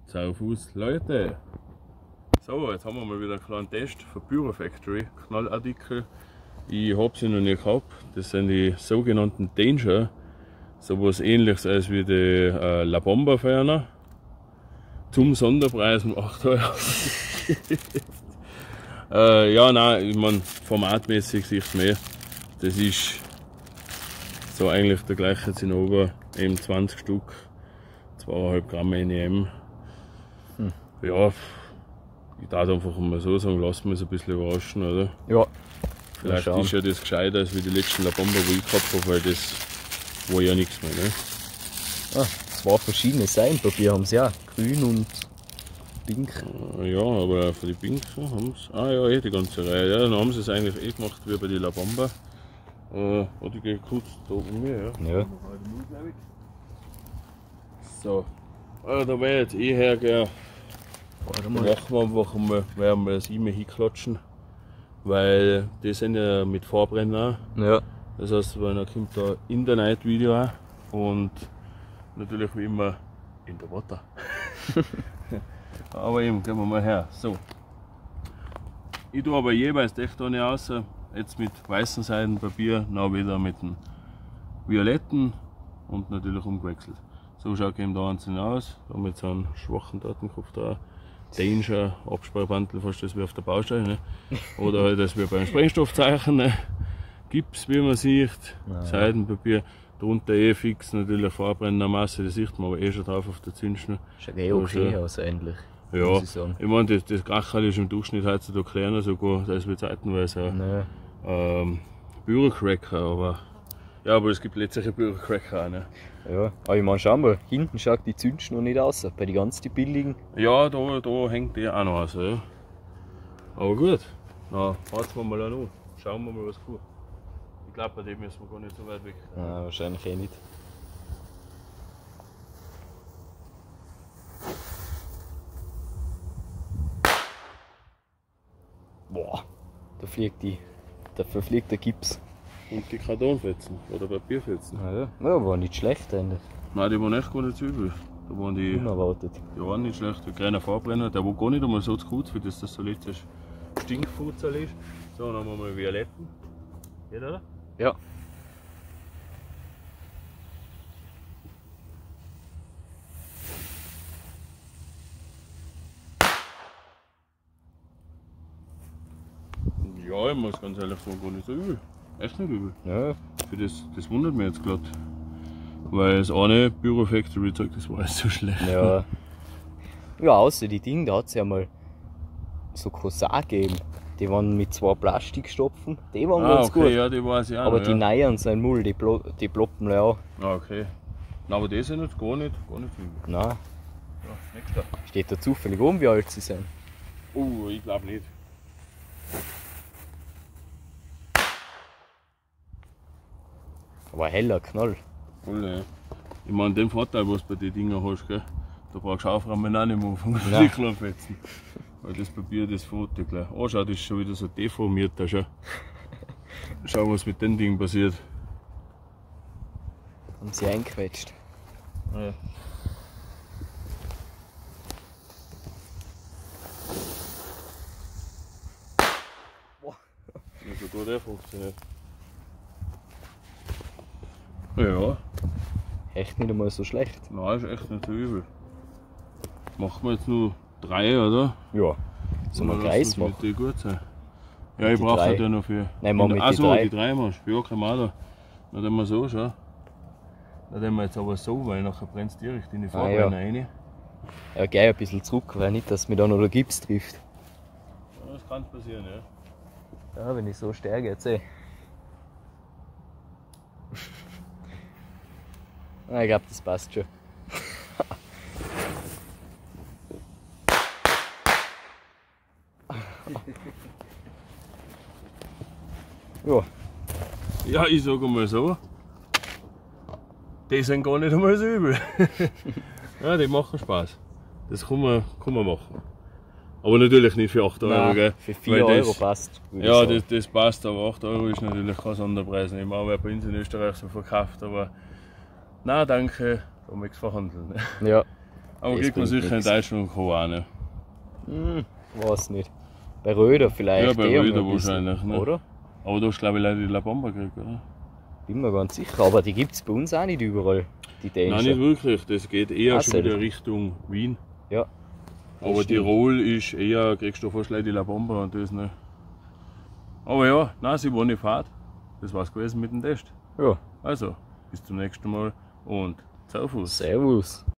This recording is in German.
Servus Leute! So, jetzt haben wir mal wieder einen kleinen Test für Pyro Factory Knallartikel. Ich habe sie noch nicht gehabt. Das sind die sogenannten Danger. So was ähnliches als wie die La Bomba Ferner. Zum Sonderpreis um 8 Euro. Ja, nein, ich meine, formatmäßig sehe ich es mehr. Das ist so eigentlich der gleiche Zinnober, eben 20 Stück, 2,5 Gramm NEM. Ja, ich darf einfach mal so sagen, lassen wir uns ein bisschen überraschen, oder? Ja. Vielleicht ist ja das gescheiter als wie die letzten La Bomba, die ich gehabt habe, weil das war ja nichts mehr. Ne? Ah, zwei verschiedene Seidenpapier haben sie auch, grün und pink. Ja, aber für die Pink haben sie. Ah ja, die ganze Reihe. Ja, dann haben sie es eigentlich gemacht wie bei die La Bomba. Warte, ich gehe kurz da oben her. Ja. So. Da wäre jetzt hergehen. Da machen wir einfach mal, werden wir das E-Mail hinklatschen. Weil die sind ja mit Farbrenner. Ja. Das heißt, dann kommt da in der Night Video auch. Und natürlich wie immer in der Watte. Aber eben, gehen wir mal her. So. Ich tue aber jeweils die Echtone aus. Jetzt mit weißem Seidenpapier, dann wieder mit dem violetten und natürlich umgewechselt. So schaut eben da einzeln aus. Da mit so einem schwachen Datenkopf da. Danger, Absperrbandel, fast das wie auf der Baustelle. Ne? Oder halt das wie beim Sprengstoffzeichen. Ne? Gips, wie man sieht, Seidenpapier. Drunter fix natürlich Farbrennermasse, das sieht man aber schon drauf auf der Zündschnur. Schaut okay aus eigentlich. Ja, ich meine, das Krachel ist im Durchschnitt heutzutage kleiner sogar, als wie zeitenweise Bürocracker, aber ja, aber es gibt letztliche Bürocracker auch. Ne? Ja, aber ich meine, schau mal, hinten schaut die Zündschnur nicht aus, bei den ganz billigen. Ja, da hängt die auch noch aus. Ja. Aber gut, na, warten wir mal an, schauen wir mal, was kommt. Ich glaube, bei dem müssen wir gar nicht so weit weg. Nein, wahrscheinlich eh nicht. Boah, da verfliegt der Gips. Und die Kartonfetzen oder Papierfetzen. Ja, war nicht schlecht eigentlich. Nein, die waren echt gar nicht so übel. Da waren die unerwartet. Die waren nicht schlecht. Der kleine Farbrenner, der war gar nicht einmal so zu gut, für das so letztes Stinkfutzel ist. So, dann haben wir mal violetten. Geht oder? Ja. Ja, ich muss ganz ehrlich sagen, gar nicht so übel. Echt nicht übel. Ja. Für das wundert mich jetzt gerade. Weil das eine Pyro Factory Zeug, das war alles so schlecht. Ja. Ja, außer die Dinge, da hat es ja mal so Corsar gegeben. Die waren mit 2 Plastikstopfen, die waren ganz gut. Ja, die weiß ich auch aber noch, die neuen sind Mull, die ploppen ja auch. Ah, okay. Na, aber die sind jetzt gar nicht übel. Nein. Ja, nächster. Steht da zufällig oben, wie alt sie sind? Ich glaube nicht. Aber ein heller Knall. Voll, ja. Ich meine, den Vorteil, was du bei den Dingen hast, gell? Da brauchst du aufräumen auch nicht mehr anfangen, die Kleinfetzen. Weil das Papier, das fährt gleich. Oh, schau, das ist schon wieder so deformiert. Da schon. Schau, was mit den Dingen passiert. Haben sie eingequetscht. Ja. Also da der funktioniert. Ja. Echt nicht einmal so schlecht. Nein, ist echt nicht so übel. Machen wir jetzt nur 3, oder? Ja. Sollen wir Kreis machen? Die gut sein. Ja, ich brauche halt ja noch für. Nein, machen wir die 3. Die 3 machst du. Ja, kein Mal. Dann tun wir so, schau. Dann tun wir jetzt aber so, weil nachher brennt es direkt in die Farbe rein. Ja, gleich ein bisschen zurück, weil nicht, dass mir da noch der Gips trifft. Ja, das kann passieren, ja. Ja, wenn ich so stärke jetzt eh. Ich glaube, das passt schon. Ja. Ja, ich sage mal so. Die sind gar nicht einmal so übel. Ja, die machen Spaß. Das kann man machen. Aber natürlich nicht für 8 Euro, gell? Für 4 Euro passt. Ja, das passt, aber 8 Euro ist natürlich kein Sonderpreis. Ich meine, wer bei uns in Österreich so verkauft, aber nein, danke, da muss ich verhandeln. Ja. Aber Das kriegt man bringt sicher in nix. Deutschland keine ne? Weiß nicht. Bei Röder vielleicht. Ja, bei die haben Röder ein bisschen, wahrscheinlich, ne? Oder? Aber da hast du glaube ich leider die La Bamba gekriegt, oder? Bin mir ganz sicher. Aber die gibt es bei uns auch nicht überall. Die Nein, dänischen. nicht wirklich. Das geht eher Ah, schon wieder selten. Richtung Wien. Ja. Aber stimmt. Tirol ist eher, kriegst du fast leider die La Bamba und das nicht. Aber ja, nein, sie war nicht fad. Das war's gewesen mit dem Test. Ja. Also, bis zum nächsten Mal und Servus. Servus.